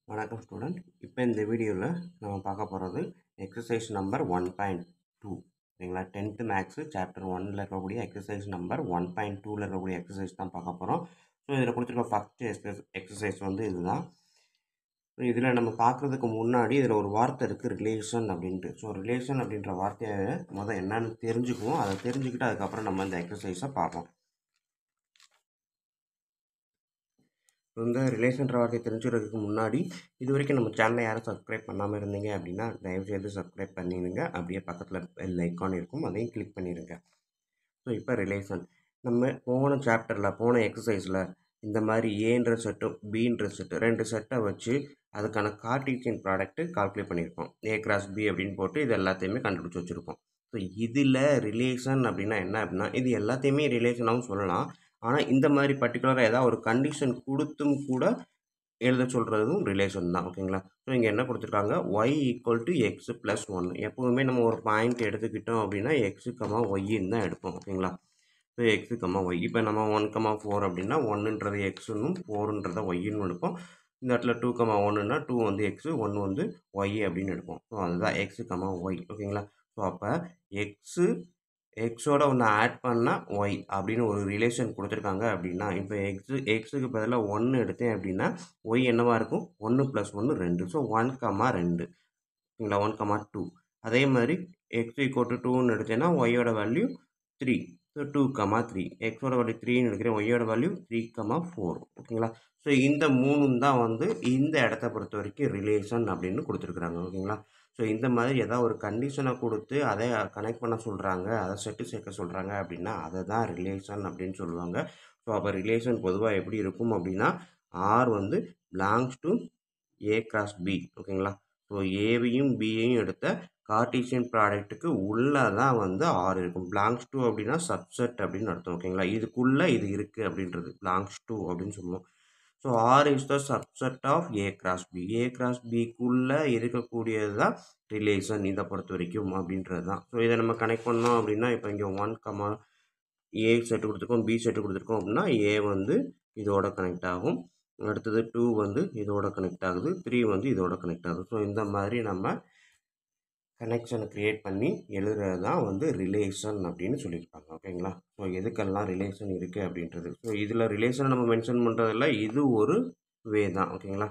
வணக்கம் ஸ்டூடெண்ட். இப்போ இந்த வீடியோவில் நம்ம பார்க்க போகிறது எக்ஸசைஸ் நம்பர் 1.2. சரிங்களா? 10th மேக்ஸு சாப்டர் 1ல் இருக்கக்கூடிய எக்ஸசைஸ் நம்பர் 1.2ல் இருக்கக்கூடிய எக்ஸசைஸ் தான் பார்க்க போகிறோம். ஸோ இதில் கொடுத்துருக்க ஃபஸ்ட்டு எக்ஸசைஸ் வந்து இதுதான். இதில் நம்ம பார்க்குறதுக்கு முன்னாடி இதில் ஒரு வார்த்தை இருக்குது, ரிலேஷன் அப்படின்ட்டு. ஸோ ரிலேஷன் அப்படின்ற வார்த்தையை என்னென்னு தெரிஞ்சுக்குவோம். அதை தெரிஞ்சுக்கிட்டு அதுக்கப்புறம் நம்ம இந்த எக்ஸசைஸை பார்ப்போம். இந்த ரிலேஷன்ற வார்த்தையை தெரிஞ்சுக்கிறதுக்கு முன்னாடி இது வரைக்கும் நம்ம சேனலை யாரும் சப்ஸ்கிரைப் பண்ணாமல் இருந்தீங்க அப்படின்னா தயவுசெய்து சப்ஸ்கிரைப் பண்ணிடுங்க. அப்படியே பக்கத்தில் பெல் ஐக்கான் இருக்கும், அதையும் கிளிக் பண்ணிடுங்க. ஸோ இப்போ ரிலேஷன் நம்ம போன சாப்டரில் போன எக்ஸசைஸில் இந்த மாதிரி ஏன்ற செட்டும் பின்ற செட்டு ரெண்டு செட்டை வச்சு அதுக்கான கார்ட்டீசியன் ப்ராடக்ட்டு கால்குலேட் பண்ணியிருக்கோம். ஏ கிராஸ் பி அப்படின்னு போட்டு இது எல்லாத்தையுமே கண்டுபிடிச்சி வச்சுருக்கோம். ஸோ இதில் ரிலேஷன் அப்படின்னா என்ன அப்படின்னா இது எல்லாத்தையுமே ரிலேஷனாகவும் சொல்லலாம். ஆனால் இந்த மாதிரி பர்டிகுலராக ஏதாவது ஒரு கண்டிஷன் கொடுத்தும் கூட எழுத சொல்கிறதும் ரிலேஷன் தான். ஓகேங்களா? ஸோ இங்கே என்ன கொடுத்துருக்காங்க, y equal to x plus 1. எப்போவுமே நம்ம ஒரு பாயிண்ட் எடுத்துக்கிட்டோம் அப்படின்னா எக்ஸு கமா ஒய்ன்னு தான் எடுப்போம். ஓகேங்களா? So x comma y. இப்போ நம்ம 1,4 அப்படின்னா 1ன்றது எக்ஸுன்னும் 4ன்றதை ஒய்ன்னு எடுப்போம். இந்த இடத்துல 2,1ன்னா 2 வந்து எக்ஸு 1 வந்து ஒய் அப்படின்னு எடுப்போம். ஸோ அதுதான் எக்ஸு கமா ஒய். ஓகேங்களா? ஸோ அப்போ எக்ஸு எக்ஸோட ஒன்று ஆட் பண்ணால் ஒய் அப்படின்னு ஒரு ரிலேஷன் கொடுத்துருக்காங்க அப்படின்னா இப்போ எக்ஸுக்கு பதிலாக 1 எடுத்தேன் அப்படின்னா ஒய் என்னவாக இருக்கும், 1 + 1 2. ஸோ 1,2. ஓகேங்களா? 1,2. அதே மாதிரி எக்ஸ் ஈக்குவல் டு 2ன்னு எடுத்தேன்னா ஒய்யோட வேல்யூ 3. ஸோ 2,3. எக்ஸோட வேல்யூ 3ன்னு எடுக்கிறேன், ஒய்யோட வேல்யூ 3,4. ஓகேங்களா? ஸோ இந்த 3 தான் வந்து இந்த இடத்த பொறுத்த வரைக்கும் ரிலேஷன் அப்படின்னு கொடுத்துருக்குறாங்க. ஓகேங்களா? ஸோ இந்த மாதிரி ஏதாவது ஒரு கண்டிஷனை கொடுத்து அதை கனெக்ட் பண்ண சொல்கிறாங்க, அதை செட்டு சேர்க்க சொல்கிறாங்க அப்படின்னா அதை தான் ரிலேஷன் அப்படின்னு சொல்லுவாங்க. ஸோ அப்போ ரிலேஷன் பொதுவாக எப்படி இருக்கும் அப்படின்னா ஆர் வந்து belongs to A cross B. ஓகேங்களா? ஸோ ஏவையும் பியையும் எடுத்த கார்ட்டீசியன் ப்ராடக்ட்டுக்கு உள்ளே தான் வந்து ஆர் இருக்கும். பிலாங்ஸ் டு அப்படின்னா சப்செட் அப்படின்னு அர்த்தம். ஓகேங்களா? இதுக்குள்ளே இது இருக்குது அப்படின்றது பிலாங்ஸ் டு அப்படின்னு சொல்லுவோம். So R is the subset of A cross B. A cross பிக்குள்ளே இருக்கக்கூடியது தான் ரிலேஷன் இதை பொறுத்த வரைக்கும் அப்படின்றது தான். ஸோ இதை நம்ம கனெக்ட் பண்ணோம் அப்படின்னா இப்போ இங்கே 1, ஏ செட்டு கொடுத்துருக்கோம், பி செட்டு கொடுத்துருக்கோம் அப்படின்னா ஏ வந்து இதோட கனெக்ட் ஆகும். அடுத்தது 2 வந்து இதோட கனெக்ட் ஆகுது, 3 வந்து இதோட கனெக்ட் ஆகுது. ஸோ இந்த மாதிரி நம்ம கனெக்ஷனை க்ரியேட் பண்ணி எழுதுறது தான் வந்து ரிலேஷன் அப்படின்னு சொல்லியிருப்பாங்க. ஓகேங்களா? ஸோ எதுக்கெல்லாம் ரிலேஷன் இருக்குது அப்படின்றது. ஸோ இதில் ரிலேஷனை நம்ம மென்ஷன் பண்ணுறதில்ல, இது ஒரு வே தான். ஓகேங்களா?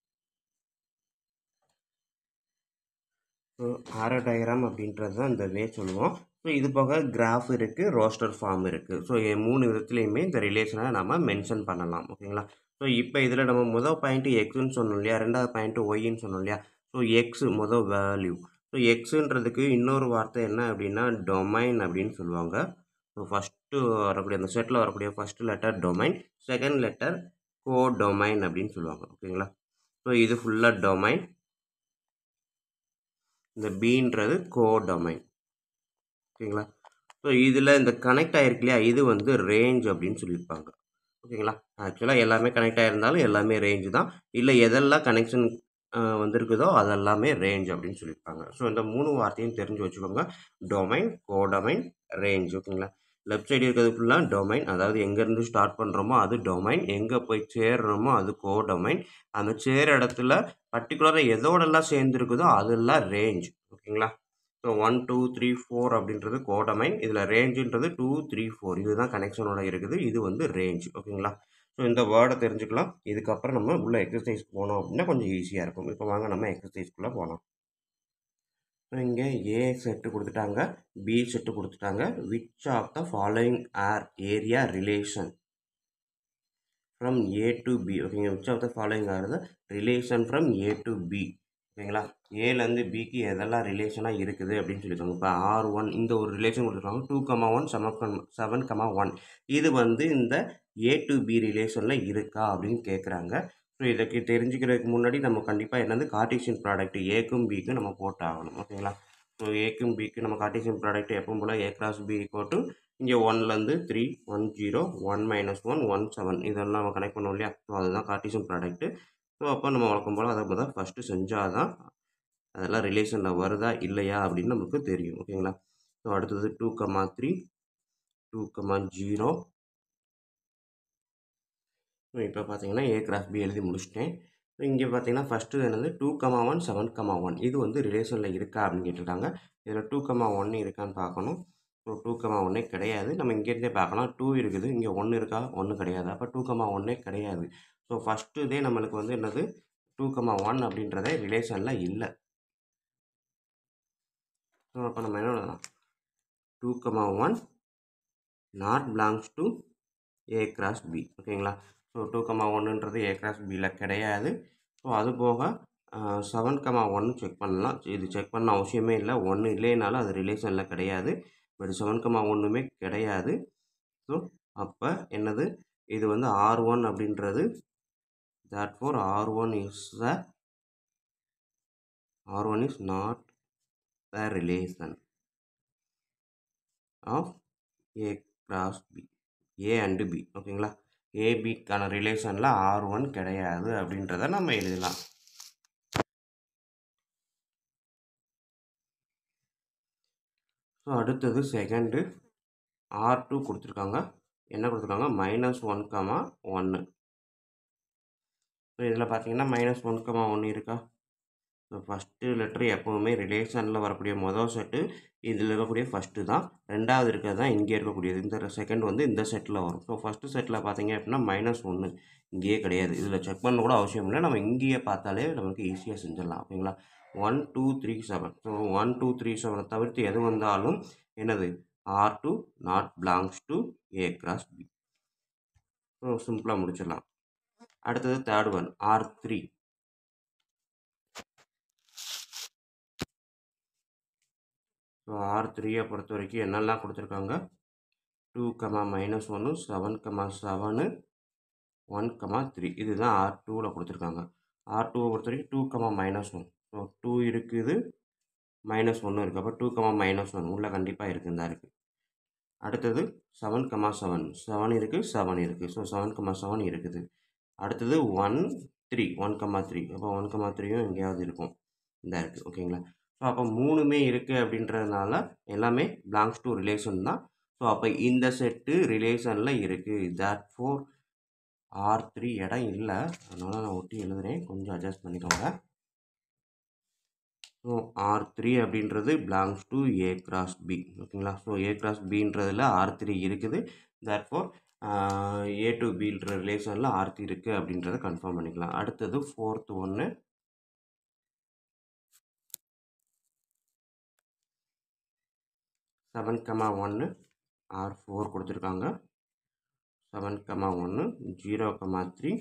ஸோ ஆரோ டயக்ராம் அப்படின்றது தான் இந்த வே சொல்லுவோம். ஸோ இது போக கிராஃப் இருக்குது, ரோஸ்டர் ஃபார்ம் இருக்குது. ஸோ 3 விதத்துலேயுமே இந்த ரிலேஷனை நம்ம மென்ஷன் பண்ணலாம். ஓகேங்களா? ஸோ இப்போ இதில் நம்ம முதல் பாயிண்ட்டு எக்ஸுன்னு சொன்னோம் இல்லையா, ரெண்டாவது பாயிண்ட்டு ஒய்ன்னு சொன்னோம் இல்லையா. ஸோ எக்ஸு முதல் வேல்யூ. ஸோ எக்ஸுன்றதுக்கு இன்னொரு வார்த்தை என்ன அப்படின்னா டொமைன் அப்படின்னு சொல்லுவாங்க. ஸோ ஃபஸ்ட்டு வரக்கூடிய அந்த செட்டில் வரக்கூடிய first letter domain, second letter codomain அப்படின்னு சொல்லுவாங்க. ஓகேங்களா? ஸோ இது ஃபுல்லாக டொமைன், இந்த பின்றது கோடொமைன். ஓகேங்களா? ஸோ இதில் இந்த கனெக்ட் ஆகிருக்கு இல்லையா, இது வந்து ரேஞ்ச் அப்படின்னு சொல்லியிருப்பாங்க. ஓகேங்களா? ஆக்சுவலாக எல்லாமே கனெக்ட் ஆகிருந்தாலும் எல்லாமே ரேஞ்சு தான். இல்லை எதெல்லாம் கனெக்ஷன் வந்திருக்குதோ அதெல்லாமே ரேஞ்ச் அப்படின்னு சொல்லியிருப்பாங்க. ஸோ இந்த 3 வார்த்தையும் தெரிஞ்சு வச்சுக்கோங்க. Domain, codomain, range. ஓகேங்களா? லெஃப்ட் சைடு இருக்கிறது ஃபுல்லாக டொமைன், அதாவது எங்கேருந்து ஸ்டார்ட் பண்ணுறோமோ அது டொமைன், எங்கே போய் சேர்றோமோ அது கோடொமைன், அந்த சேர இடத்துல பர்டிகுலராக எதோடெல்லாம் சேர்ந்துருக்குதோ அதெல்லாம் ரேஞ்ச். ஓகேங்களா? ஸோ 1, 2, 3, 4 அப்படின்றது கோடமைன், இதில் ரேஞ்சுன்றது 2, 3, 4. இதுதான் கனெக்ஷனோட இருக்குது, இது வந்து ரேஞ்ச். ஓகேங்களா? ஸோ இந்த வேர்டை தெரிஞ்சுக்கலாம். இதுக்கப்புறம் நம்ம உள்ள எக்ஸசைஸ் போனோம் அப்படின்னா கொஞ்சம் ஈஸியாக இருக்கும். இப்போ வாங்க நம்ம எக்ஸசைஸ்க்குள்ளே போகலாம். ஸோ இங்கே ஏ செட்டு கொடுத்துட்டாங்க, பி செட்டு கொடுத்துட்டாங்க. Which of the following are area relation from A to B. ஓகேங்க, which of the following are the relation from A to B. ஓகேங்களா? ஏலேருந்து பிக்கு எதெல்லாம் ரிலேஷனாக இருக்குது அப்படின்னு சொல்லியிருக்காங்க. இப்போ R1 இந்த ஒரு ரிலேஷன் கொடுத்துருக்காங்க. 2,1 7,1 இது வந்து இந்த ஏ டு பி ரிலேஷனில் இருக்கா அப்படின்னு கேட்குறாங்க. ஸோ இதுக்கு தெரிஞ்சுக்கிறதுக்கு முன்னாடி நம்ம கண்டிப்பாக என்னது கார்ட்டீசியன் ப்ராடக்ட் ஏக்கும் பிக்கும் நம்ம போட்டு ஆகணும். ஓகேங்களா? ஸோ ஏக்கும் பிக்கு நம்ம கார்ட்டீசியன் ப்ராடக்ட் எப்பவும் போல் A cross B equal to இங்கே 1லேருந்து 3, 1 0, 1 - 1 1 7 இதெல்லாம் நம்ம கனெக்ட் பண்ணுவோம் இல்லையா. ஸோ அதுதான் கார்ட்டீசியன் ப்ராடக்ட்டு. ஸோ அப்போ நம்ம வழக்கம் போல் அதை தான் ஃபஸ்ட்டு செஞ்சால் தான் அதெல்லாம் ரிலேஷனில் வருதா இல்லையா அப்படின்னு நமக்கு தெரியும். ஓகேங்களா? ஸோ அடுத்தது 2,3, 2,0. ஸோ இப்போ பார்த்தீங்கன்னா ஏ கிராஸ் பி எழுதி முடிச்சிட்டேன். இங்கே பார்த்தீங்கன்னா ஃபஸ்ட்டு என்னது 2,1 7,1 இது வந்து ரிலேஷனில் இருக்கா அப்படின்னு கேட்டிருக்காங்க. இதில் 2,1 இருக்கான்னு பார்க்கணும். ஸோ 2,1 கிடையாது. நம்ம இங்கேருந்தே பார்க்கலாம். 2 இருக்குது. இங்கே 1 இருக்கா? 1 கிடையாது. அப்போ 2,1 கிடையாது. ஸோ ஃபஸ்ட்டு இதே நம்மளுக்கு வந்து என்னது 2,1 அப்படின்றதே ரிலேஷனில் இல்லை. ஸோ அப்போ நம்ம என்ன பண்ணலாம்? 2,1 not belongs to A cross B. ஓகேங்களா? ஸோ 2,1ன்றது ஏ கிராஸ் பியில் கிடையாது. ஸோ அது போக 7,1 செக் பண்ணலாம். இது செக் பண்ண அவசியமே இல்லை. 1 இல்லைனாலும் அது ரிலேஷனில் கிடையாது. பட் 7,1மே கிடையாது. ஸோ அப்போ என்னது இது வந்து R1 அப்படின்றது therefore R1 is not the relation of A cross B. A and B. ஓகேங்களா? ஏபிக்கான ரிலேஷனில் R1 கிடையாது அப்படின்றத நம்ம எழுதலாம். ஸோ அடுத்தது செகண்டு R2 கொடுத்துருக்காங்க. என்ன கொடுத்துருக்காங்க? -1,1. ஸோ இதில் பார்த்தீங்கன்னா -1,1 இருக்கா? ஸோ ஃபஸ்ட்டு லெட்ரு எப்போவுமே ரிலேஷனில் வரக்கூடிய மொதல் செட்டு இதில் இருக்கக்கூடிய ஃபஸ்ட்டு தான். ரெண்டாவது இருக்கிறது தான் இங்கே இருக்கக்கூடியது. இந்த செகண்ட் வந்து இந்த செட்டில் வரும். ஸோ ஃபஸ்ட்டு செட்டில் பார்த்தீங்க அப்படின்னா -1 இங்கேயே கிடையாது. இதில் செக் பண்ண கூட அவசியம் இல்லை. நம்ம இங்கேயே பார்த்தாலே நமக்கு ஈஸியாக செஞ்சிடலாம். ஓகேங்களா? 1 2 3 7. ஸோ 1 2 3 7 தவிர்த்து எது வந்தாலும் என்னது R2 not belongs to A cross B. So சிம்பிளாக முடிச்சிடலாம். அடுத்தது தேர்ட் ஒன் R3. ஸோ R3யை பொறுத்த வரைக்கும் என்னெல்லாம் கொடுத்துருக்காங்க? 2, -1, 7, 7, 1, 3 இதுதான் R2வில் கொடுத்துருக்காங்க. R2வை பொறுத்த வரைக்கும் 2, -1. ஸோ 2 இருக்குது, -1 இருக்குது. அப்போ 2, -1 உள்ளே கண்டிப்பாக இருக்குன்னு தான் இருக்குது. அடுத்தது 7, 7 7 இருக்குது, 7 இருக்குது. ஸோ 7, 7 இருக்குது. அடுத்தது 1, 3 1, 3 அப்போ 1, 3யும் எங்கேயாவது இருக்கும். இந்த இருக்குது. ஓகேங்களா? ஸோ அப்போ 3மே இருக்குது அப்படின்றதுனால எல்லாமே பிலாங்ஸ் டு ரிலேஷன் தான். ஸோ அப்போ இந்த செட்டு ரிலேஷனில் இருக்குது. therefore R3 இடம் இல்லை. அதனால் நான் ஒட்டி எழுதுகிறேன். கொஞ்சம் அட்ஜஸ்ட் பண்ணிக்கோங்க. ஸோ R3 அப்படின்றது belongs to A cross B. ஓகேங்களா? ஸோ ஏ கிராஸ் பின்றதில் R3 இருக்குது. therefore A to Bன்ற ரிலேஷனில் R3 இருக்குது அப்படின்றத கன்ஃபார்ம் பண்ணிக்கலாம். அடுத்தது ஃபோர்த் ஒன்று 7, 1 R4 கொடுத்துருக்காங்க. 7, 1 0, 3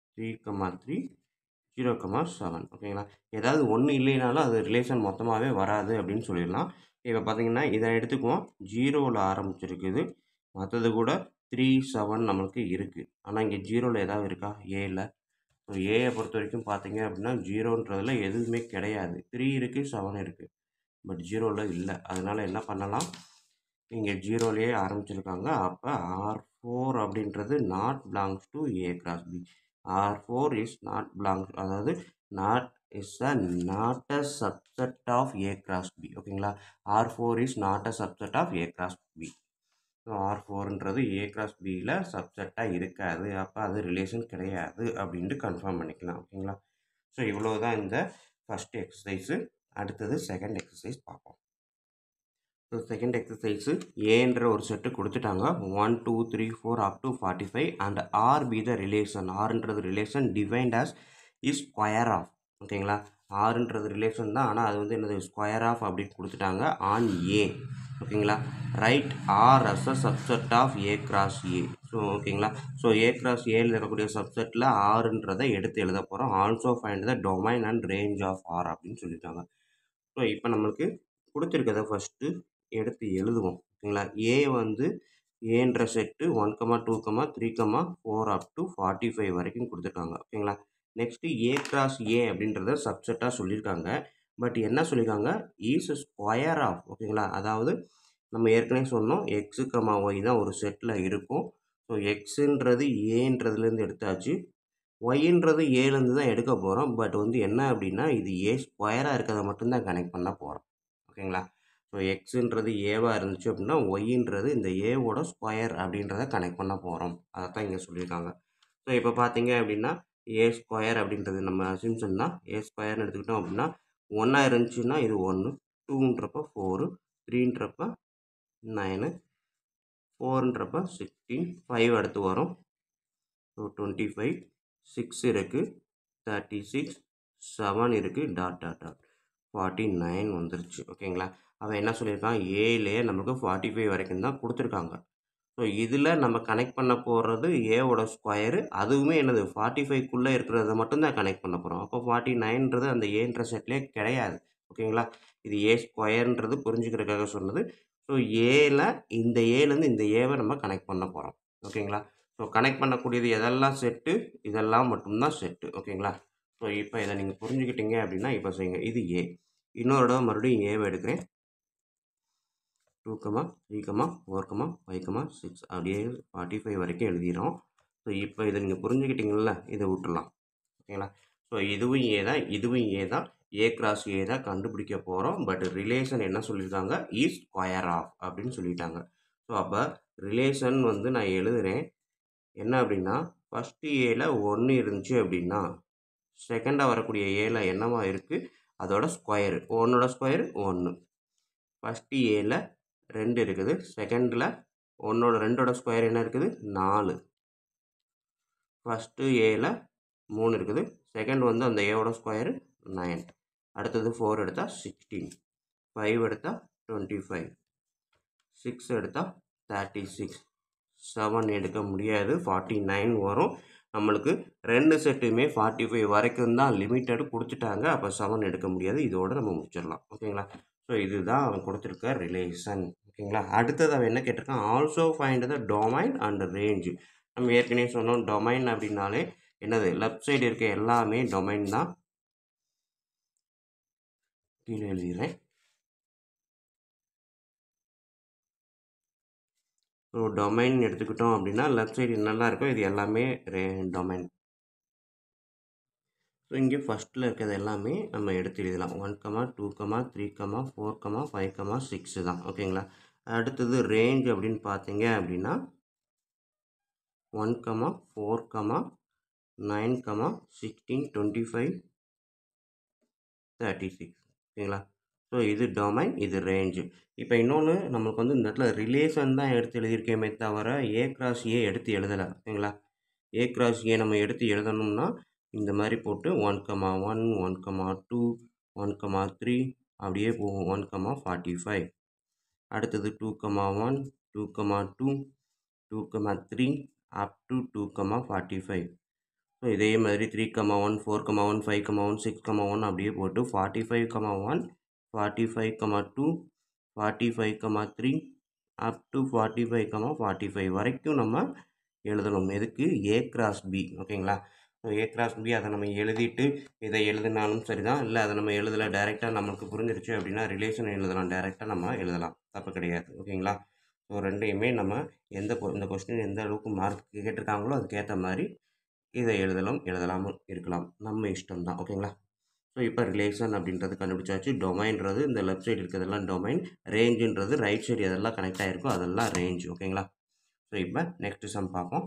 3, 0, 7. ஓகேங்களா? ஏதாவது ஒன்று இல்லைனாலும் அது ரிலேஷன் மொத்தமாகவே வராது அப்படின்னு சொல்லிடலாம். இப்போ பார்த்தீங்கன்னா இதை எடுத்துக்குவோம். 0வில் ஆரம்பிச்சிருக்குது. மற்றது கூட 3, 7 நம்மளுக்கு இருக்குது. ஆனால் இங்கே 0வில் ஏதாவது இருக்கா? ஏல. ஸோ ஏயை பொறுத்த வரைக்கும் பார்த்தீங்க அப்படின்னா 0ன்றதில் எதுவுமே கிடையாது. 3 இருக்குது, 7 இருக்குது. பட் 0வில் இல்லை. அதனால் என்ன பண்ணலாம்? இங்கே 0லேயே ஆரம்பிச்சிருக்காங்க. அப்போ R4 அப்படின்றது not belongs to A cross B. R4 is not belongs, அதாவது நாட் a subset of A cross B. ஓகேங்களா? R4 is not a subset of A cross B. So R4ன்றது A cross Bயில் சப்செட்டாக இருக்காது. அப்போ அது ரிலேஷன் கிடையாது அப்படின்ட்டு கன்ஃபார்ம் பண்ணிக்கலாம். ஓகேங்களா? ஸோ இவ்வளோ தான் இந்த ஃபஸ்ட்டு எக்ஸசைஸு. அடுத்தது செகண்ட் எக்ஸசைஸ் பார்ப்போம். ஸோ செகண்ட் எக்ஸசைஸு ஏன்ற ஒரு செட்டு கொடுத்துட்டாங்க. 1 2 3 4 up to 45 and R be the relation. ஆர்ன்றது relation defined as is square of. ஓகேங்களா? ஆறுன்றது ரிலேஷன் தான், ஆனால் அது வந்து என்னது ஸ்கொயர் ஆஃப் அப்படின்னு கொடுத்துட்டாங்க ஆன் ஏ. ஓகேங்களா? Write R as a subset of A cross A. So ஓகேங்களா? ஸோ ஏ கிராஸ் ஏல இருக்கக்கூடிய சப்செட்டில் ஆறுன்றதை எடுத்து எழுத போகிறோம். Also find the domain and range of R அப்படின்னு சொல்லிட்டாங்க. ஸோ இப்போ நம்மளுக்கு கொடுத்துருக்கதை ஃபஸ்ட்டு எடுத்து எழுதுவோம். ஓகேங்களா? ஏ வந்து ஏன்ற செட்டு 1, 2, 3, 4 up to 45 வரைக்கும் கொடுத்துருக்காங்க. ஓகேங்களா? நெக்ஸ்ட்டு ஏ கிராஸ் ஏ அப்படின்றத சப்செட்டாக சொல்லியிருக்காங்க. பட் என்ன சொல்லியிருக்காங்க? Is square of. ஓகேங்களா? அதாவது நம்ம ஏற்கனவே சொன்னோம் எக்ஸு, ஒய் தான் ஒரு செட்டில் இருக்கும். ஸோ எக்ஸுன்றது ஏன்றதுலேருந்து எடுத்தாச்சு. ஒய்ன்றது ஏலேருந்து தான் எடுக்க போகிறோம். பட் வந்து என்ன அப்படின்னா இது ஏ ஸ்கொயராக இருக்கிறத மட்டும்தான் கனெக்ட் பண்ண போகிறோம். ஓகேங்களா? ஸோ எக்ஸுன்றது ஏவாக இருந்துச்சு அப்படின்னா ஒய்ன்றது இந்த ஏவோட ஸ்கொயர் அப்படின்றத கனெக்ட் பண்ண போகிறோம். அதை தான் இங்கே சொல்லியிருக்காங்க. ஸோ இப்போ பார்த்தீங்க அப்படின்னா ஏ ஸ்கொயர் அப்படின்றது நம்ம அசிம்ஷன் தான். ஏ ஸ்கொயர்னு எடுத்துக்கிட்டோம் அப்படின்னா 1 இருந்துச்சுன்னா இது 1, 2ன்றப்ப 4, 3ன்றப்ப 9, 4ன்றப்ப 16, 5 அடுத்து வரும். ஸோ 25, 6 இருக்குது, 36, 7 இருக்குது, டாட் டாட் டாட் 49 வந்துருச்சு. ஓகேங்களா? அவன் என்ன சொல்லியிருக்கான், ஏலேயே நமக்கு 45 வரைக்கும் தான் கொடுத்துருக்காங்க. ஸோ இதில் நம்ம கனெக்ட் பண்ண போகிறது ஏவோட ஸ்கொயரு, அதுவுமே என்னது 45க்குள்ளே இருக்கிறத மட்டும்தான் கனெக்ட் பண்ண போகிறோம். அப்போ 49ன்றது அந்த ஏன்ற செட்லேயே கிடையாது. ஓகேங்களா? இது ஏ ஸ்கொயர்ன்றது புரிஞ்சுக்கிறதுக்காக சொன்னது. ஸோ இந்த ஏலேருந்து இந்த ஏவை நம்ம கனெக்ட் பண்ண போகிறோம். ஓகேங்களா? ஸோ கனெக்ட் பண்ணக்கூடியது எதெல்லாம் செட்டு, இதெல்லாம் மட்டும்தான் செட்டு. ஓகேங்களா? ஸோ இப்போ இதை நீங்கள் புரிஞ்சுக்கிட்டீங்க அப்படின்னா இப்போ செய்யுங்க. இது ஏ. இன்னொரு தடவை மறுபடியும் ஏவை எடுக்கிறேன். 2, 3, 4, 5, 6 அப்படியே 45 வரைக்கும் எழுதிடுறோம். ஸோ இப்போ இதை நீங்கள் புரிஞ்சுக்கிட்டீங்கள, இதை விட்டுடலாம். ஓகேங்களா? ஸோ இதுவும் ஏ தான், இதுவும் ஏ தான். ஏ கிராஸ் ஏ தான் கண்டுபிடிக்க போகிறோம். பட் ரிலேஷன் என்ன சொல்லியிருக்காங்க, இஸ் ஸ்கொயர் ஆஃப் அப்படின்னு சொல்லிட்டாங்க. ஸோ அப்போ ரிலேஷன் வந்து நான் எழுதுகிறேன். என்ன அப்படின்னா, ஃபஸ்ட்டு ஏல 1 இருந்துச்சு அப்படின்னா செகண்டாக வரக்கூடிய ஏல என்னவா இருக்குது, அதோட ஸ்கொயரு 1ஓட ஸ்கொயரு 1. ஃபஸ்ட்டு ஏல 2 இருக்குது, செகண்டில் 2ஓட ஸ்கொயர் என்ன இருக்குது, 4. ஃபஸ்ட்டு ஏல 3 இருக்குது, செகண்ட் வந்து அந்த ஏவோட ஸ்கொயரு 9. அடுத்தது 4 எடுத்தால் 16, 5 எடுத்தால் 25, 6 எடுத்தால் 36, 7 எடுக்க முடியாது, 49 வரும். நம்மளுக்கு 2 செட்டுமே 45 வரைக்கும் தான் லிமிட்டட் கொடுத்துட்டாங்க. அப்போ 7 எடுக்க முடியாது. இதோட நம்ம முடிச்சிடலாம். ஓகேங்களா? ஸோ இதுதான் அவன் கொடுத்துருக்க ரிலேஷன். ஓகேங்களா? அடுத்தது அவன் என்ன கேட்டிருக்கான், also find the domain and range. நம்ம ஏற்கனவே சொன்னோம், டொமைன் அப்படின்னாலே என்னது, லெஃப்ட் சைடு இருக்க எல்லாமே டொமைன் தான். கீழே எழுதிடுறேன். ஸோ டொமைன் எடுத்துக்கிட்டோம் அப்படின்னா லெஃப்ட் சைடு என்னெல்லாம் இருக்கோ இது எல்லாமே டொமைன். ஸோ இங்கே ஃபஸ்ட்டில் இருக்கிறது எல்லாமே நம்ம எடுத்து எழுதலாம். 1, 2, 3, 4, 5, 6 தான். ஓகேங்களா? அடுத்தது ரேஞ்ச் அப்படின்னு பார்த்தீங்க அப்படின்னா 1, 4, 9, 16, 25, 36. ஓகேங்களா? ஸோ இது டொமைன், இது ரேஞ்சு. இப்போ இன்னொன்று நம்மளுக்கு வந்து இந்த இடத்துல ரிலேஷன் தான் எடுத்து எழுதியிருக்கேமே தவிர ஏ கிராஸ் ஏ எடுத்து எழுதலை. ஓகேங்களா? ஏ கிராஸ் ஏ நம்ம எடுத்து எழுதணும்னா இந்த மாதிரி போட்டு 1, 1, 1, 2, 1, 3 அப்படியே போகும். 1, 45. அடுத்தது 2, 1, 2, 2, 2, 3 அப் டு 2, 45. ஸோ இதே மாதிரி 3, 1, 4, 1, 5, 1, 6, 1 அப்படியே போட்டு 45, 1, 45, 2, 45, 3 அப் டு 45, 45 வரைக்கும் நம்ம எழுதணும். எதுக்கு, ஏ கிராஸ் பி. ஓகேங்களா? ஸோ ஏ கிராஸ் பி அதை நம்ம எழுதிட்டு இதை எழுதினாலும் சரி தான், இல்லை அதை நம்ம எழுதலை டைரெக்டாக நமக்கு புரிஞ்சிருச்சு அப்படின்னா ரிலேஷன் எழுதலாம், டைரெக்டாக நம்ம எழுதலாம், தப்பு கிடையாது. ஓகேங்களா? ஸோ ரெண்டையுமே நம்ம இந்த கொஸ்டின் எந்த அளவுக்கு மார்க் கேட்டிருக்காங்களோ அதுக்கேற்ற மாதிரி இதை எழுதலாமல் இருக்கலாம், நம்ம இஷ்டம் தான். ஓகேங்களா? ஸோ இப்போ ரிலேஷன் அப்படின்றது கண்டுபிடிச்சாச்சு. டொமைன்றது இந்த லெஃப்ட் சைடு இருக்கிறதெல்லாம் டொமைன், ரேஞ்சுன்றது ரைட் சைடு எதெல்லாம் கனெக்ட் ஆகிருக்கோ அதெல்லாம் ரேஞ்ச். ஓகேங்களா? ஸோ இப்போ நெக்ஸ்ட் சம் பார்ப்போம்.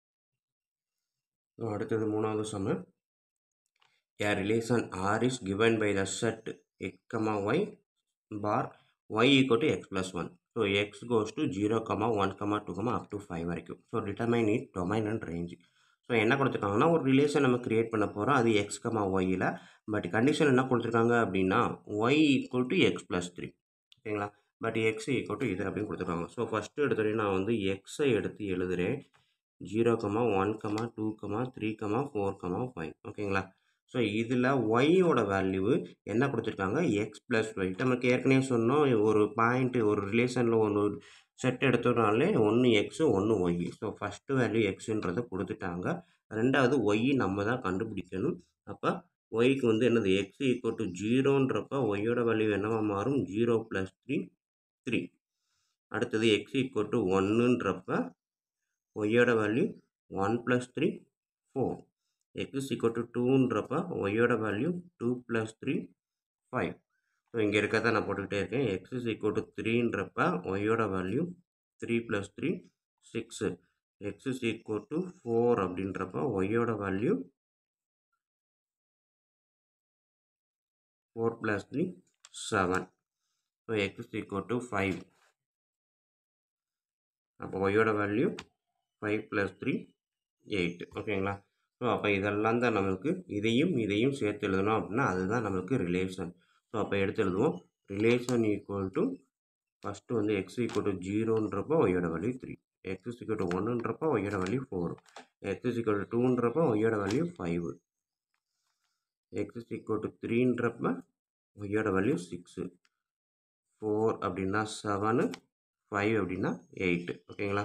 ஸோ அடுத்தது 3வது சம்மு. A relation R is given by the set x, y bar y equal to x plus 1. So x goes to 0, 1, 2, up to 5 வரைக்கும். So determine it domain and range. So என்ன கொடுத்துருக்காங்கன்னா ஒரு relation நம்ம create பண்ண போகிறோம், அது x, yயில். But condition என்ன கொடுத்துருக்காங்க அப்படின்னா y equal to x plus 3. ஓகேங்களா? பட் x equal to இது அப்படின்னு கொடுத்துருக்காங்க. ஸோ ஃபஸ்ட்டு எடுத்துகிட்டு நான் வந்து எக்ஸை எடுத்து எழுதுகிறேன். 0, 1, 2, 3, 4, 5. ஓகேங்களா? ஸோ இதில் ஒய்யோட வேல்யூ என்ன கொடுத்துருக்காங்க, எக்ஸ் ப்ளஸ் ஒய். நமக்கு ஏற்கனவே சொன்னோம், ஒரு பாயிண்ட்டு ஒரு ரிலேஷனில் ஒன்று செட் எடுத்தோம்னாலே ஒன்று எக்ஸு ஒன்று ஒய். ஸோ ஃபஸ்ட்டு வேல்யூ எக்ஸுன்றதை கொடுத்துட்டாங்க. ரெண்டாவது ஒய் நம்ம தான் கண்டுபிடிக்கணும். அப்போ ஒய்க்கு வந்து என்னது, எக்ஸ் ஈக்குவல் டு 0ன்றப்போ ஒய்யோட வேல்யூ என்னவா மாறும், 0 + 3, 3. அடுத்தது எக்ஸ் ஈக்குவல் டு 1ன்றப்போ ஒய்யோட வேல்யூ 1 + 3, 4. x ஈக்குவல் டு 2ன்றப்ப ஒய்யோட வேல்யூ 2 + 3, 5. ஸோ இங்கே இருக்கிறத நான் போட்டுக்கிட்டே இருக்கேன். x ஈக்குவல் டு 3ன்றப்ப ஒய்யோட வேல்யூ 3 + 3, 6. x ஈக்குவல் டு 4 அப்படின்றப்ப ஒய்யோட வேல்யூ 4 plus 3 7. So x is equal to 5. அப்போ ஒய்யோட வேல்யூ 5 + 3 8. ஓகேங்களா? ஸோ அப்போ இதெல்லாம் தான் நம்மளுக்கு இதையும் சேர்த்து எழுதணும் அப்படின்னா அதுதான் நம்மளுக்கு ரிலேஷன். ஸோ அப்போ எடுத்து எழுதுவோம். ரிலேஷன் ஈக்குவல் டு ஃபஸ்ட்டு வந்து எக்ஸ் ஈக்குவல் டு 0ன்றப்போ ஒய்யோட வேல்யூ 3, எக்ஸ் இஸ் ஈக்குவல் டு 1ன்றப்போ ஒய்யோட வேல்யூ 4, எக்ஸ் இஸ் ஈக்குவல் டு 2ன்றப்போ ஒய்யோட வேல்யூ 5, எக்ஸ் இஸ் ஈக்குவல் டு 3ன்றப்ப ஒய்யோட வேல்யூ 6, 4 அப்படின்னா 7, 5 அப்படின்னா 8. ஓகேங்களா?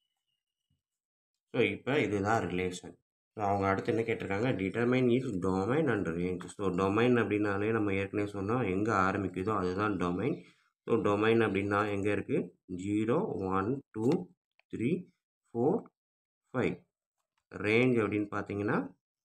ஸோ இப்போ இதுதான் ரிலேஷன். ஸோ அவங்க அடுத்து என்ன கேட்டிருக்காங்க, determine is domain and range. So domain அப்படின்னாலே நம்ம ஏற்கனவே சொன்னோம் எங்கே ஆரம்பிக்குதோ அதுதான் டொமைன். ஸோ டொமைன் அப்படின்னா எங்கே இருக்குது, 0, 1, 2, 3, 4, 5. ரேஞ்ச் அப்படின்னு பார்த்தீங்கன்னா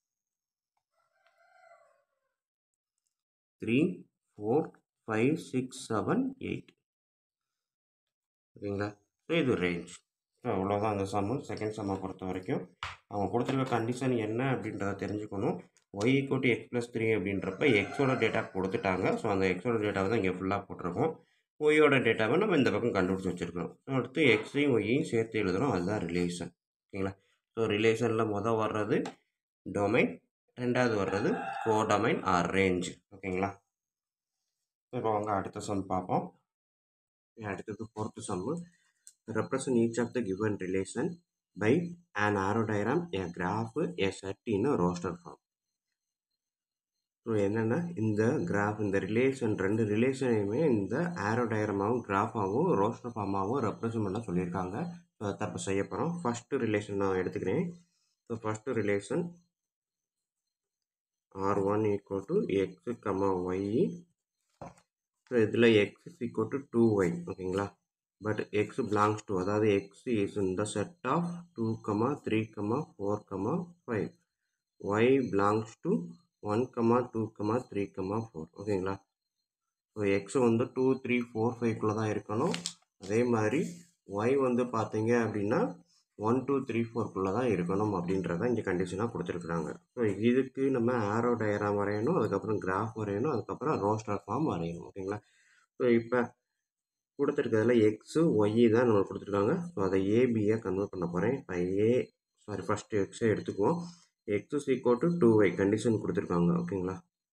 3, 4, 5, 6, 7, 8. ஓகேங்களா? ஸோ இது ரேஞ்ச். ஸோ அவ்வளோதான் அந்த சம்மு. செகண்ட் சம்மை பொறுத்த வரைக்கும் அவங்க கொடுத்துருக்க கண்டிஷன் என்ன அப்படின்றத தெரிஞ்சுக்கணும். y = x + 3 அப்படின்றப்ப எக்ஸோட டேட்டா கொடுத்துட்டாங்க. ஸோ அந்த எக்ஸோட டேட்டாவை தான் இங்கே ஃபுல்லாக போட்டிருக்கோம். ஒய்யோட டேட்டாவை நம்ம இந்த பக்கம் கண்டுபிடிச்சி வச்சுருக்கோம். அடுத்து எக்ஸையும் ஒய்யையும் சேர்த்து எழுதுகிறோம். அதுதான் ரிலேஷன். ஓகேங்களா? ஸோ ரிலேஷனில் மொதல் வர்றது டொமைன், ரெண்டாவது வர்றது கோடொமைன் ஆர் ரேஞ்ச். ஓகேங்களா? இப்போ அவங்க அடுத்த சம் பார்ப்போம். அடுத்தது fourth sum. Represent each of the given relation by an arrow diagram, a graph, a set in a roster form. So என்னென்னா இந்த கிராஃப், இந்த ரிலேஷன் ரெண்டு ரிலேஷனையுமே இந்த ஆரோ டயக்ராமாகவும் கிராஃபாகவும் ரோஸ்டர் ஃபார்மாகவும் ரெப்ரசன்ட் பண்ண சொல்லியிருக்காங்க. ஸோ அதை தப்பு செய்ய போகிறோம். ஃபஸ்ட்டு ரிலேஷன் நான் எடுத்துக்கிறேன். So first relation R1 = x, y. So இதில் x is equal to 2y. ஓகேங்களா? பட் x belongs to, அதாவது x is in the set of 2, 3, 4, 5. y belongs to 1, 2, 3, 4. ஓகேங்களா? ஸோ x வந்து 2, 3, 4, 5குள்ளே தான் இருக்கணும். அதே மாதிரி y வந்து பார்த்தீங்க அப்படின்னா 1, 2, 3, 4குள்ளே தான் இருக்கணும் அப்படின்றத இங்கே கண்டிஷனாக கொடுத்துருக்குறாங்க. ஸோ இதுக்கு நம்ம ஆரோ டயக்ராம் வரையணும், அதுக்கப்புறம் கிராஃப் வரையணும், அதுக்கப்புறம் ரோஸ்டர் ஃபார்ம் வரையணும். ஓகேங்களா? ஸோ இப்போ கொடுத்துருக்கிறதுல எக்ஸு ஒய் தான் நம்ம கொடுத்துருக்காங்க. ஸோ அதை ஏபியை கன்வெர்ட் பண்ண போகிறேன். இப்போ ஃபஸ்ட்டு எக்ஸை எடுத்துக்குவோம். X is equal to 2y condition கொடுத்துருக்காங்க. ஓகேங்களா?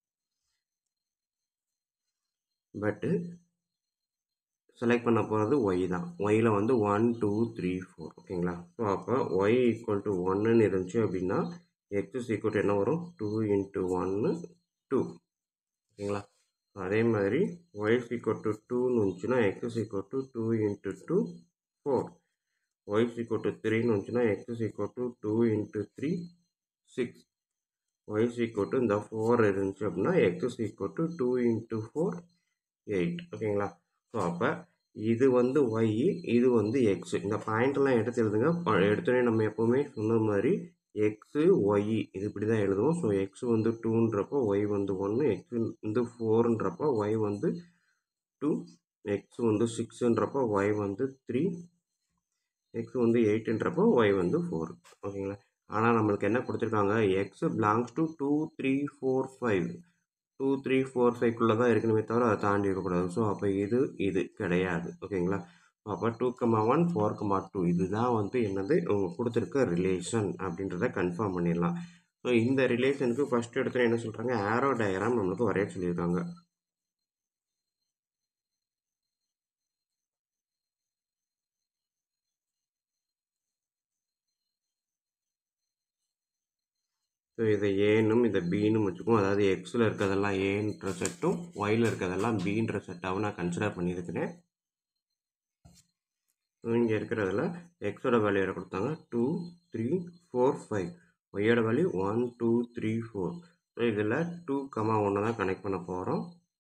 பட்டு செலக்ட் பண்ண போகிறது ஒய் தான். ஒயில் வந்து 1, 2, 3, 4. ஓகேங்களா? ஸோ அப்போ ஒய் = 1ன்னு இருந்துச்சு அப்படின்னா எக்ஸ் இஸ் ஈக்குவல் டு என்ன வரும், 2 × 1, 2. ஓகேங்களா? அதே மாதிரி y is equal to 2ன்னு வந்துச்சுன்னா x is equal to 2 × 2, 4. y is equal to 3ன்னு வந்துச்சுன்னா x is equal to 2 × 3, 6. y is equal to இந்த 4 இருந்துச்சு அப்படின்னா x is equal to 2 × 4, 8. ஓகேங்களா? ஸோ அப்போ இது வந்து y, இது வந்து x. இந்த பாயிண்ட்லாம் எடுத்து எழுதுங்க. எடுத்தோடனே நம்ம எப்போவுமே சொன்ன மாதிரி எக்ஸு ஒய் இது இப்படி தான் எழுதுவோம். ஸோ எக்ஸ் வந்து 2ன்றப்போ ஒய் வந்து 1, எக்ஸ் வந்து 4ன்றப்போ ஒய் வந்து 2, எக்ஸ் வந்து 6ன்றப்போ ஒய் வந்து 3, எக்ஸ் வந்து 8ன்றப்போ ஒய் வந்து 4. ஓகேங்களா? ஆனால் நம்மளுக்கு என்ன கொடுத்துருக்காங்க, எக்ஸ் பிலாங்ஸ் டு 2, 3, 4, 5. 2, 3, 4, 5குள்ளே தான் இருக்கணுமே தவிர அதை தாண்டி இருக்கக்கூடாது. ஸோ அப்போ இது கிடையாது. ஓகேங்களா? அப்போ 2, 1, 4, 2 இதுதான் வந்து என்னது அவங்க கொடுத்துருக்க ரிலேஷன் அப்படின்றத கன்ஃபார்ம் பண்ணிடலாம். ஸோ இந்த ரிலேஷனுக்கு ஃபஸ்ட்டு எடுத்து என்ன சொல்கிறாங்க, ஆரோ டயக்ராம் நம்மளுக்கு வரைய சொல்லியிருக்காங்க. ஸோ இதை ஏன்னும் இதை பீனும் வச்சுக்குவோம். அதாவது எக்ஸில் இருக்கிறதெல்லாம் ஏன்ற செட்டும் ஒயில் இருக்கிறதெல்லாம் பீன்ற செட்டாகவும் நான் கன்சிடர் பண்ணியிருக்கிறேன். இங்கே இருக்கிறதுல எக்ஸோட வேல்யூ கொடுத்தாங்க 2, 3, 4, 5. ஒய்யோட வேல்யூ 1, 2, 3, 4. ஸோ இதில் 2, 1 தான் கனெக்ட் பண்ண போகிறோம்.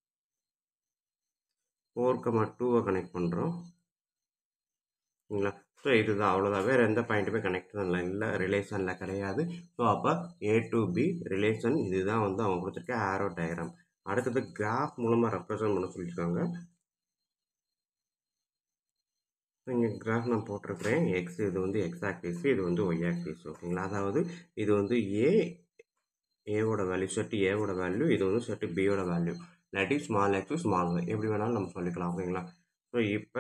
4, 2 கனெக்ட் பண்ணுறோம். சரிங்களா? ஸோ இதுதான், அவ்வளோதான். வேறு எந்த பாயிண்ட்டுமே கனெக்ஷனில் இல்லை, ரிலேஷனில் கிடையாது. ஸோ அப்போ A to B ரிலேஷன் இதுதான் வந்து அவங்க கொடுத்துருக்க ஆரோ டயக்ராம். அடுத்தது கிராஃப் மூலமாக ரெப்ரசன்ட் பண்ண சொல்லியிருக்காங்க. இங்கே கிராஃப் நான் போட்டிருக்கிறேன். எக்ஸ் இது வந்து எக்ஸ் ஆக்சிஸ், இது வந்து ஒய் ஆக்சிஸ். ஓகேங்களா? அதாவது இது வந்து ஏவோட வேல்யூ, செட்டு ஏவோட வேல்யூ, இது வந்து செட்டு பியோட வேல்யூ. இல்லாட்டி ஸ்மால் எக்ஸு ஸ்மால் ஒய் எப்படி வேணாலும் நம்ம சொல்லிக்கலாம் ஓகேங்களா. ஸோ இப்போ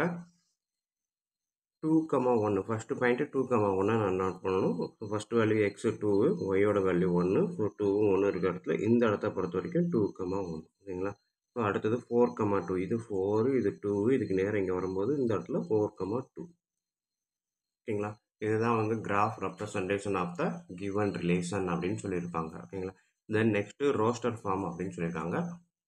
2,1 ஃபஸ்ட்டு பாயிண்ட்டு 2,1 நான் நோட் பண்ணணும். ஃபஸ்ட்டு வேல்யூ எக்ஸு 2 ஒய்யோட வேல்யூ 1 ஸோ 2வும் 1 இருக்கிற இடத்துல இந்த இடத்த பொறுத்த வரைக்கும் 2,1 ஓகேங்களா. ஸோ அடுத்தது 4,2 இது 4 இது 2 இதுக்கு நேரம் இங்கே வரும்போது இந்த இடத்துல 4,2 ஓகேங்களா. இதுதான் வந்து graph representation of the given relation அப்படின்னு சொல்லியிருப்பாங்க ஓகேங்களா. தென் நெக்ஸ்ட்டு ரோஸ்டர் ஃபார்ம் அப்படின்னு சொல்லியிருக்காங்க.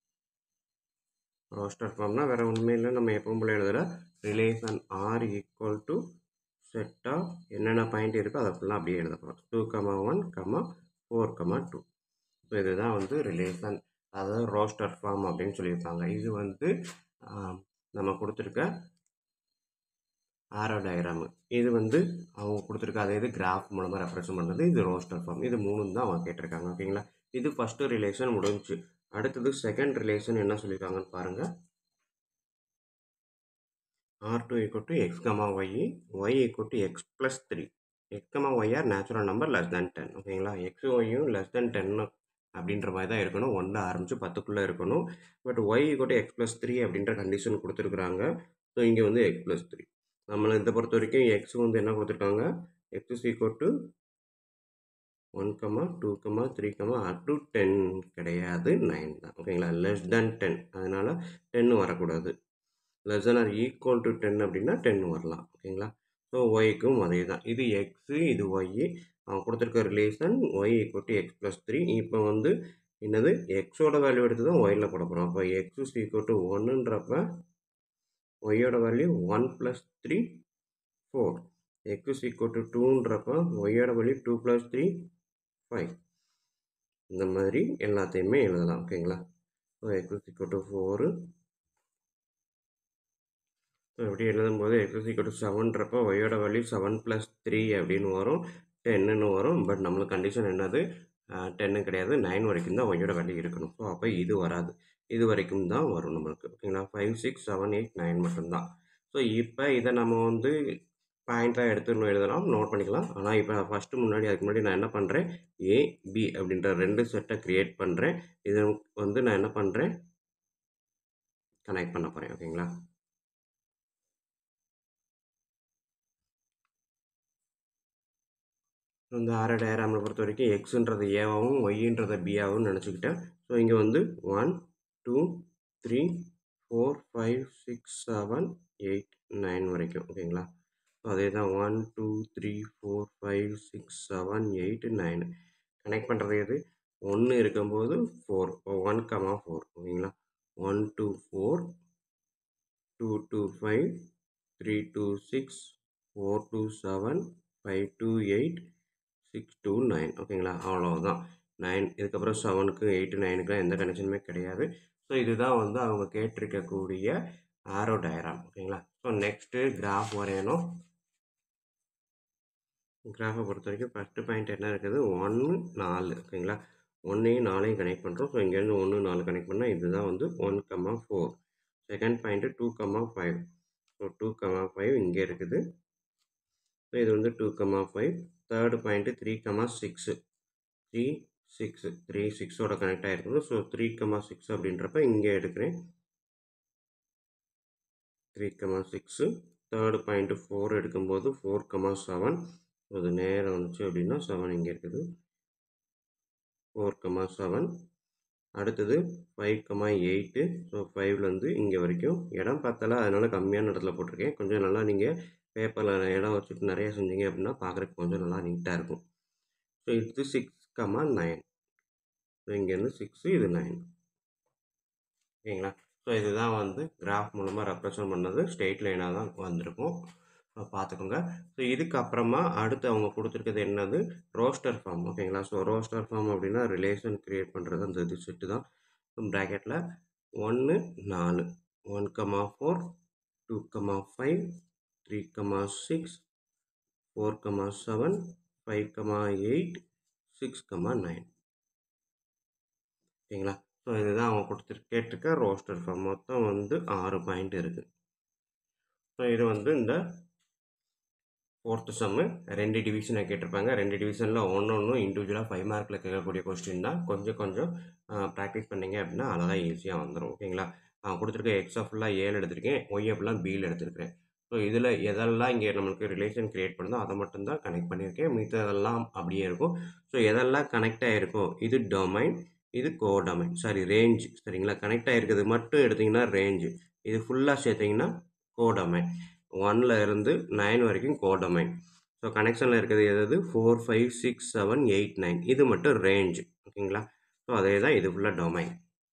ரோஸ்டர் ஃபார்ம்னா வேறு ஒன்றுமே இல்லை, நம்ம எப்பவும் போல எழுதுகிற relation R equal to set of என்னென்ன பாயிண்ட் இருக்கோ அதை ஃபுல்லாக அப்படியே எழுத போகிறோம். 2,1, 4,2 ஸோ இதுதான் வந்து ரிலேஷன், அதாவது ரோஸ்டர் ஃபார்ம் அப்படின்னு சொல்லியிருப்பாங்க. இது வந்து நம்ம கொடுத்துருக்க ஆரோ டயக்ராமு, இது வந்து அவங்க கொடுத்துருக்க அதே இது கிராஃப் மூலமாக ரெப்ரசன்ட் பண்ணுறது, இது ரோஸ்டர் ஃபார்ம். இது மூணும் தான் அவங்க கேட்டிருக்காங்க ஓகேங்களா. இது ஃபஸ்ட்டு ரிலேஷன் முடிஞ்சிச்சு. அடுத்தது செகண்ட் ரிலேஷன் என்ன சொல்லியிருக்காங்கன்னு பாருங்கள். R2 equal to x, y, y equal to x plus 3. x, y are natural number less than 10 ஓகேங்களா. x, yயும் less than 10 அப்படின்ற மாதிரி தான் இருக்கணும், 1 ஆரம்பித்து 10க்குள்ளே இருக்கணும். But y equal to x plus 3 அப்படின்ற கண்டிஷன் கொடுத்துருக்குறாங்க. ஸோ இங்கே வந்து x plus 3 நம்மளை இதை பொறுத்த வரைக்கும் x வந்து என்ன கொடுத்துருக்காங்க, x is equal to 1, 2, 3 up to 10 கிடையாது, 9 தான் ஓகேங்களா. less than 10 அதனால் 10 வரக்கூடாது. less than or equal to 10 அப்படின்னா 10 வரலாம் ஓகேங்களா. ஸோ ஒய்க்கும் அதே தான், இது எக்ஸு இது ஒய், அவன் கொடுத்துருக்க relation y equal to x plus 3. இப்போ வந்து என்னது எக்ஸோட வேல்யூ எடுத்து தான் ஒயில் போட போகிறோம். அப்போ எக்ஸ் இஸ் ஈக்குவல் டு 1ன்றப்ப ஒய்யோட வேல்யூ 1 + 3 4, எக்ஸ் இஸ் ஈக்குவல் டு 2ன்றப்ப ஒய்யோட வேல்யூ 2 + 3 5. இந்த மாதிரி எல்லாத்தையுமே எழுதலாம் ஓகேங்களா. So x is equal to 4 இப்படி எழுதும்போது x is equal to 7ன்றப்போ ஒய்யோட வேல்யூ 7 + 3 அப்படின்னு வரும், 10ன்னு வரும். பட் நம்மளுக்கு கண்டிஷன் என்னது, 10 கிடையாது, 9 வரைக்கும் தான் ஒய்யோட வேல்யூ இருக்கணும். ஸோ அப்போ இது வராது, இது வரைக்கும் தான் வரும் நம்மளுக்கு ஓகேங்களா. 5, 6, 7, 8, 9 மட்டும்தான். ஸோ இப்போ இதை நம்ம வந்து பாயிண்ட்டாக எடுத்து எழுதலாம், நோட் பண்ணிக்கலாம். ஆனால் இப்போ ஃபஸ்ட்டு அதுக்கு முன்னாடி நான் என்ன பண்ணுறேன், ஏ பி அப்படின்ற 2 செட்டை க்ரியேட் பண்ணுறேன். இதை வந்து நான் என்ன பண்ணுறேன், கனெக்ட் பண்ண போகிறேன் ஓகேங்களா. இந்த ஆரோ டயக்ராமை பொறுத்த வரைக்கும் எக்ஸுன்றது ஏவாகவும் ஒய்ன்றது பியாகவும் நினச்சிக்கிட்டேன். ஸோ இங்கே வந்து 1, 2, 3, 4, 5, 6, 7, 8, 9 வரைக்கும் ஓகேங்களா. ஸோ அதே தான் 1, 2, 3, 4, 5, 6, 7, 8, 9 கனெக்ட் பண்ணுறது எது, 1 இருக்கும்போது 4, 1, 4 ஓகேங்களா. 1 to 4, 2 to 5, 3 to 6, 4 to 7, 5 to 8, 6 to 9 ஓகேங்களா. அவ்வளோதான் 9. இதுக்கப்புறம் 7க்கு 8, 9க்குலாம் எந்த கனெக்ஷனுமே கிடையாது. ஸோ இதுதான் வந்து அவங்க கேட்டிருக்கக்கூடிய ஆரோ டயக்ராம் ஓகேங்களா. ஸோ நெக்ஸ்ட்டு கிராஃப் வரையணும். கிராஃபை பொறுத்த வரைக்கும் ஃபஸ்ட்டு பாயிண்ட் என்ன இருக்குது, 1, 4 ஓகேங்களா. 1ஐயும் 4ஐயும் கனெக்ட் பண்ணுறோம். ஸோ இங்கேருந்து 1, 4 கனெக்ட் பண்ணால் இதுதான் வந்து 1, 4. Second point 2, 5. ஸோ 2, 5 இங்கே இருக்குது. ஸோ இது வந்து 2, 5. Third point 3, 6. 3, 6. 3, 6ஓட கனெக்ட் ஆகிருக்குது. ஸோ 3, 6 அப்படின்றப்ப இங்கே எடுக்கிறேன் 3, 6. தேர்டு பாயிண்ட்டு 4 எடுக்கும்போது 4, 7. அது நேரம் வந்துச்சு அப்படின்னா 7 இங்கே இருக்குது, 4, 7. அடுத்தது 5, 8. ஸோ 5லேருந்து இங்கே வரைக்கும் இடம் பத்தலை, அதனால் கம்மியான இடத்துல போட்டிருக்கேன். கொஞ்சம் நல்லா நீங்கள் பேப்பரில் இடம் வச்சுட்டு நிறைய செஞ்சீங்க அப்படின்னா பார்க்குறதுக்கு கொஞ்சம் நல்லா நீட்டாக இருக்கும். ஸோ இது 6, 9. ஸோ இங்கேருந்து 6, இது 9 ஓகேங்களா. ஸோ இதுதான் வந்து கிராஃப் மூலமாக ரெப்ரசன்ட் பண்ணது, ஸ்ட்ரெயிட் லைனாக தான் வந்திருக்கும், பார்த்துக்கோங்க. ஸோ இதுக்கப்புறமா அடுத்து அவங்க கொடுத்துருக்கிறது என்னது, ரோஸ்டர் ஃபார்ம் ஓகேங்களா. ஸோ ரோஸ்டர் ஃபார்ம் அப்படின்னா ரிலேஷன் க்ரியேட் பண்ணுறது அந்த இது செட்டு தான். ப்ராக்கெட்டில் 1, 4, 1, 4, 2, 5, 3, 6, 4, 7, 5, 8, 6, 9 ஓகேங்களா. ஸோ இதுதான் அவங்க கேட்டிருக்க ரோஸ்டர் ஃபார்ம். மொத்தம் வந்து 6 பாயிண்ட் இருக்குது. ஸோ இது வந்து இந்த 4th சம்மு 2 டிவிஷனை கேட்டிருப்பாங்க. 2 டிவிஷனில் ஒன்று இண்டிவிஜுவலாக 5 மார்க்கில் கேட்கக்கூடிய கொஸ்டின் தான். கொஞ்சம் ப்ராக்டிஸ் பண்ணிங்க அப்படின்னா அழகாக ஈஸியாக வந்துடும். ஓகேங்களா? கொடுத்துருக்க எக்ஸை ஃபுல்லாக 7 எடுத்திருக்கேன், ஒய்யை ஃபுல்லாக பியில் எடுத்திருக்கிறேன். ஸோ இதில் எதெல்லாம் இங்கே நம்மளுக்கு ரிலேஷன் க்ரியேட் பண்ணுதோ அதை மட்டும்தான் கனெக்ட் பண்ணியிருக்கேன். மித்ததெல்லாம் அப்படியே இருக்கும். ஸோ எதெல்லாம் கனெக்ட் ஆகிருக்கோ இது டொமைன், இது கோடொமைன், சாரி ரேஞ்ச். சரிங்களா? கனெக்ட் ஆகிருக்கிறது மட்டும் எடுத்திங்கன்னா ரேஞ்சு, இது ஃபுல்லாக சேர்த்திங்கன்னா கோடொமைன். 1ல் இருந்து 9 வரைக்கும் கோடொமைன். ஸோ கனெக்ஷனில் இருக்கிறது எது 4, 5, 6, 7, 8, 9 இது மட்டும் ரேஞ்ச். ஓகேங்களா? ஸோ அதே தான் இது ஃபுல்லாக டொமைன்.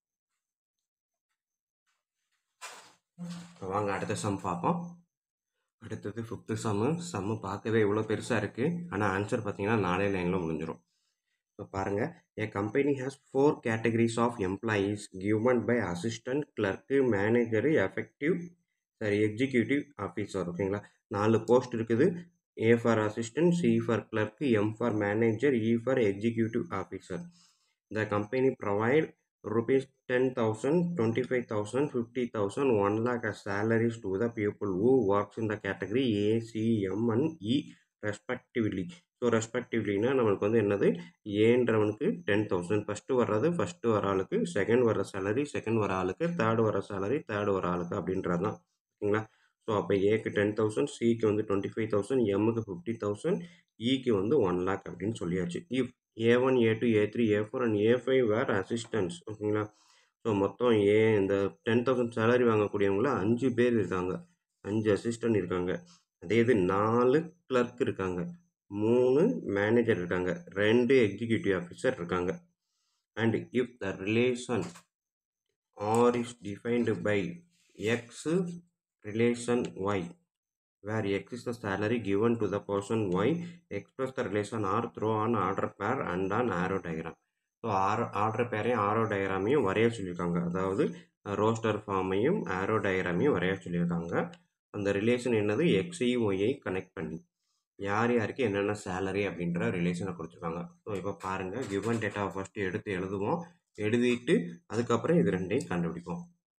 வாங்க அடுத்த சம் பார்ப்போம். அடுத்தது 5th சம்மு பார்க்கவே இவ்வளோ பெருசாக இருக்குது. ஆனால் ஆன்சர் பார்த்தீங்கன்னா 4 லைனில் முடிஞ்சிடும். இப்போ பாருங்கள், a company has 4 categories of employees given by assistant, clerk, manager, executive officer. ஓகேங்களா? 4 போஸ்ட் இருக்குது. A for assistant, C for clerk, M for manager, E for executive officer. The company provide rupees 10,000, 25,000, 50,000, 1 lakh as salaries to the people who works in the category A, C, M and E respectively. So ரெஸ்பெக்டிவ்லினா நம்மளுக்கு வந்து என்னது, ஏன்றவனுக்கு 10,000 first வர்றது first வர ஆளுக்கு, second வர salary second வர ஆளுக்கு, தேர்டு வர சேலரி தேர்டு வர ஆளுக்கு அப்படின்றது தான். ஓகேங்களா? ஸோ அப்போ ஏக்கு 10,000, சிக்கு வந்து 25,000, எம்முக்கு 50,000, இக்கு வந்து 1 lakh அப்படின்னு சொல்லியாச்சு. If A1, A2, A3, A4 and A5 were assistants. ஓகேங்களா? ஸோ மொத்தம் இந்த 10,000 சேலரி வாங்கக்கூடியவங்கள 5 பேர் இருக்காங்க, 5 அசிஸ்டன்ட் இருக்காங்க. அதே இது 4 கிளர்க் இருக்காங்க, 3 மேனேஜர் இருக்காங்க, 2 எக்ஸிக்யூட்டிவ் ஆஃபீஸர் இருக்காங்க. And if the relation R is defined by x relation y, where x is the salary given to the person y, express the relation r through an order pair and an arrow diagram. So order பேரையும் arrow டயக்ராமையும் வரைய சொல்லியிருக்காங்க. அதாவது roster ஃபார்மையும் ஆரோ டயக்ராமையும் வரைய சொல்லியிருக்காங்க. அந்த relation என்னது, எக்ஸையும் ஒய்யை connect பண்ணி யார் யாருக்கு என்னென்ன சேலரி அப்படின்ற ரிலேஷனை கொடுத்துருக்காங்க. ஸோ இப்போ பாருங்கள், கிவன் டேட்டாவை ஃபஸ்ட்டு எடுத்து எழுதுவோம். எழுதிட்டு அதுக்கப்புறம் இது ரெண்டையும் கண்டுபிடிப்போம்.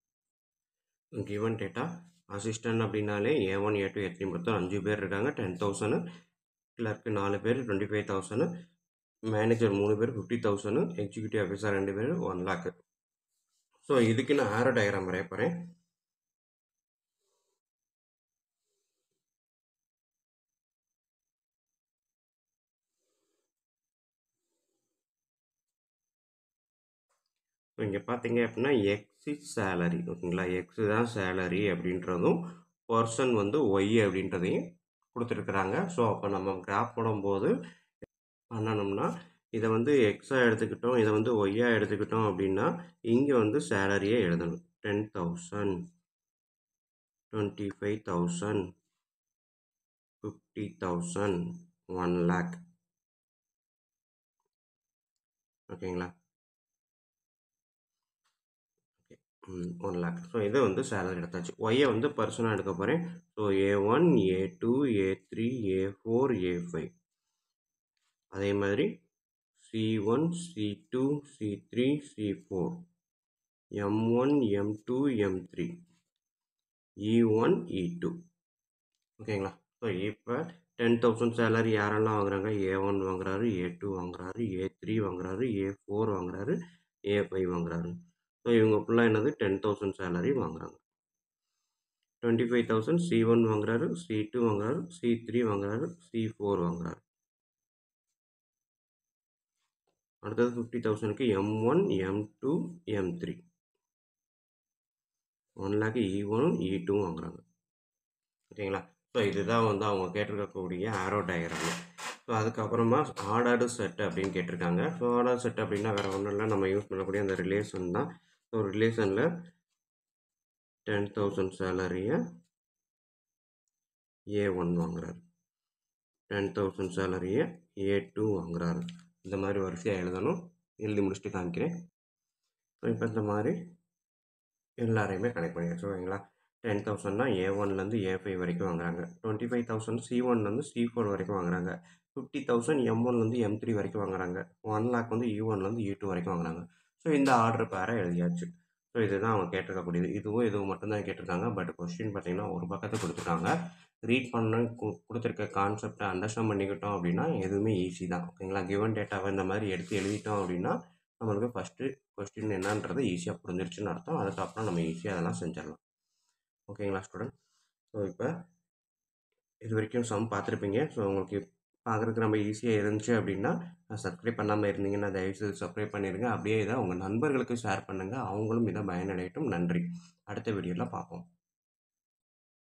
கிவன் டேட்டா அசிஸ்டன்ட் அப்படின்னாலே A1, A2, A3 மொத்தம் 5 பேர் இருக்காங்க, 10,000, கிளர்க்கு 4 பேர் 25,000, மேனேஜர் 3 பேர் 50,000, எக்ஸிக்யூட்டிவ் ஆஃபீஸர் 2 பேர் 1 lakh. ஸோ இதுக்கு நான் ஆரோ டயக்ராம் வரைய போகிறேன். இங்கே பார்த்தீங்க அப்படின்னா எக்ஸ் இஸ் சேலரி. ஓகேங்களா? எக்ஸு தான் சேலரி அப்படின்றதும், பர்சன் வந்து ஒய் அப்படின்றதையும் கொடுத்துருக்குறாங்க. ஸோ அப்போ நம்ம கிராஃப் போடும்போது பண்ணணும்னா இதை வந்து எக்ஸாக எடுத்துக்கிட்டோம், இதை வந்து ஒய்யாக எடுத்துக்கிட்டோம் அப்படின்னா இங்கே வந்து சேலரியே எழுதணும். 10,000, 25,000, 50,000, 1 lakh. ஓகேங்களா? 1 lakh. ஸோ இதை வந்து சேலரி எடுத்தாச்சு. ஒய்யை வந்து பர்சனாக எடுக்க போகிறேன். So A1, A2, A3, A4, A5. அதே மாதிரி C1, C2, C3, C4, M1, M2, M3, E1, E2. ஓகேங்களா? ஸோ இப்போ 10,000 சேலரி யாரெல்லாம் வாங்குறாங்க, A1 வாங்குறாரு, A2 வாங்குறாரு, A3 வாங்குறாரு, A4 வாங்குறாரு, A5 வாங்குறாரு. ஸோ இவங்க ஃபுல்லாக என்னது 10,000 சேலரி வாங்குறாங்க. 25,000 C1 வாங்குறாரு, C2 வாங்குறாரு, C3 வாங்குறாரு, C4 வாங்குறாரு. அடுத்தது 50,000க்கு M1, M2, M3, 1 lakh E1, E2 வாங்குறாங்க. ஓகேங்களா? ஸோ இதுதான் வந்து அவங்க கேட்டிருக்கக்கூடிய ஆரோ டயக்ராம். ஸோ அதுக்கப்புறமா ஆர்டர்டு செட் அப்படின்னு கேட்டிருக்காங்க. ஸோ ஆர்டர் செட் அப்படின்னா வேறு ஒன்றும் இல்லை, நம்ம யூஸ் பண்ணக்கூடிய அந்த ரிலேஷன் தான். ஸோ ரிலேஷனில் 10,000 சேலரியை A1 வாங்குறாரு, 10,000 சேலரியை A2 வாங்குறாரு. இந்த மாதிரி வரிசையாக எழுதணும். எழுதி முடிச்சுட்டு காமிக்கிறேன். ஸோ இப்போ இந்த மாதிரி எல்லாரையுமே கனெக்ட் பண்ணியாச்சு. ஓகேங்களா? 10,000னா A1லேருந்து A5 வரைக்கும் வாங்குறாங்க, 25,000 C1லேருந்து C4 வரைக்கும் வாங்குறாங்க, 50,000 M1லேருந்து M3 வரைக்கும் வாங்குறாங்க, 1 lakh வந்து E1லேருந்து E2 வரைக்கும் வாங்குறாங்க. ஸோ இந்த ஆர்டர் பேரை எழுதியாச்சு. ஸோ இதுதான் அவங்க கேட்டிருக்கக்கூடியது. இதுவும் மட்டும்தான் கேட்டிருக்காங்க. பட் கொஸ்டின் பார்த்தீங்கன்னா ஒரு பக்கத்தை கொடுத்துருக்காங்க. ரீட் பண்ண கொடுத்துருக்க கான்செப்டை அண்டர்ஸ்டாண்ட் பண்ணிக்கிட்டோம் அப்படின்னா எதுவுமே ஈஸி தான். ஓகேங்களா? கிவன் டேட்டாவை இந்த மாதிரி எடுத்து எழுதிட்டோம் அப்படின்னா நம்மளுக்கு ஃபஸ்ட்டு கொஸ்டின் என்னன்றது ஈஸியாக புரிஞ்சிருச்சுன்னு அர்த்தம். அதுக்கப்புறம் நம்ம ஈஸியாக அதெல்லாம் செஞ்சிடலாம். ஓகேங்களா ஸ்டூடெண்ட்? ஸோ இப்போ இது வரைக்கும் சம் பார்த்துருப்பீங்க. ஸோ உங்களுக்கு பார்க்குறதுக்கு ரொம்ப ஈஸியாக இருந்துச்சு அப்படின்னா சப்ஸ்கிரைப் பண்ணாமல் இருந்தீங்கன்னா தயவுசெய்து சப்ஸ்கிரைப் பண்ணிடுங்க. அப்படியே இதை உங்கள் நண்பர்களுக்கு ஷேர் பண்ணுங்கள். அவங்களும் இதை பயனடையட்டும். நன்றி. அடுத்த வீடியோவில் பார்ப்போம்.